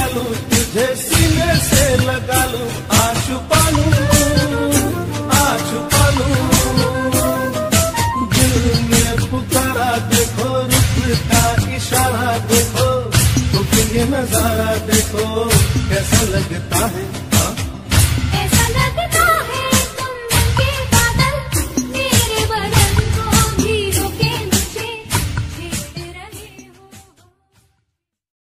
लूं, तुझे सीने से लगा लूं, आ छुपा लूं, आ छुपा लूं। दिल ने पुकारा देखो, रुख का इशारा देखो, तो ये नजारा देखो कैसा लगता है।